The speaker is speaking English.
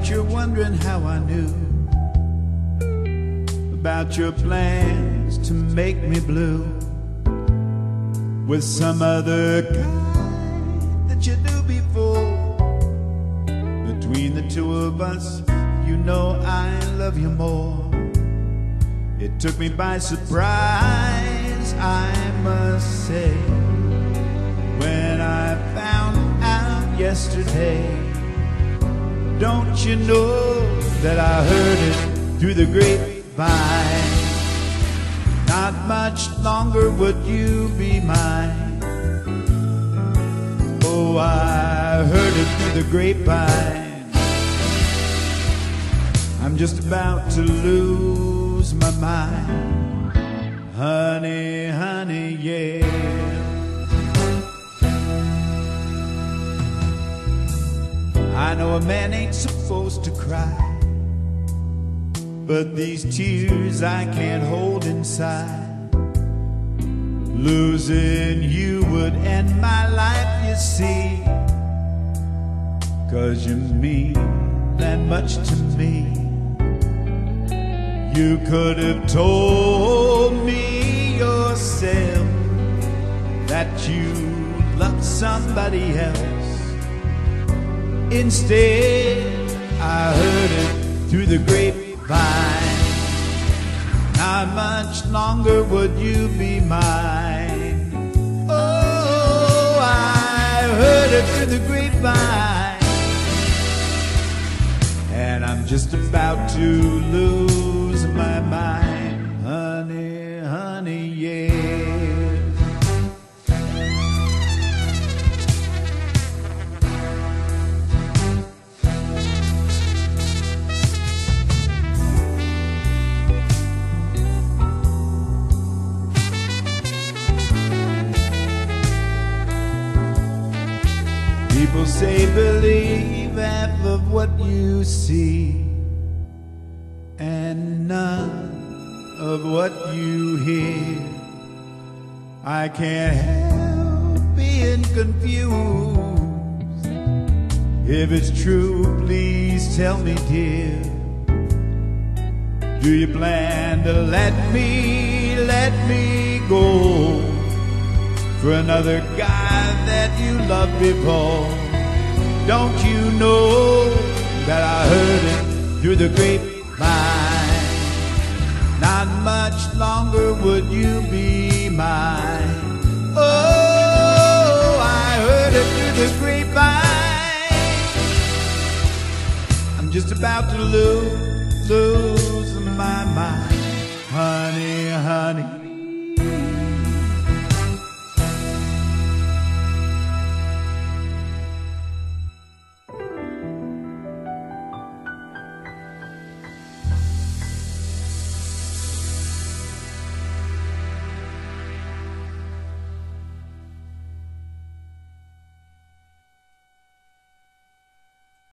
bet you're wondering how I knew about your plans to make me blue with some other guy that you knew before. Between the two of us, you know I love you more. It took me by surprise, I must say, when I found out yesterday. Don't you know that I heard it through the grapevine? Not much longer would you be mine. Oh, I heard it through the grapevine. I'm just about to lose my mind. Honey, honey, yeah. I know a man ain't supposed to cry, but these tears I can't hold inside. Losing you would end my life, you see, 'cause you mean that much to me. You could have told me yourself that you loved somebody else. Instead, I heard it through the grapevine. Not much longer would you be mine. Oh, I heard it through the grapevine, and I'm just about to lose my mind. Honey, honey, yeah. People say believe half of what you see and none of what you hear. I can't help being confused. If it's true, please tell me, dear. Do you plan to let me go for another guy that you loved before? Don't you know that I heard it through the grapevine? Not much longer would you be mine. Oh, I heard it through the grapevine. I'm just about to lose my mind. Honey, honey,